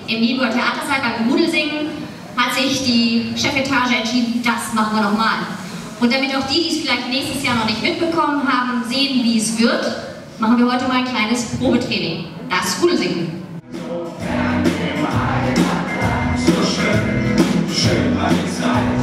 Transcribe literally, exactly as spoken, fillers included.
im Nienburger Theatersaal beim Rudelsingen hat sich die Chefetage entschieden, das machen wir nochmal. Und damit auch die, die es vielleicht nächstes Jahr noch nicht mitbekommen haben, sehen, wie es wird, machen wir heute mal ein kleines Probetraining. Das Rudelsingen. So schön, schön war die Zeit.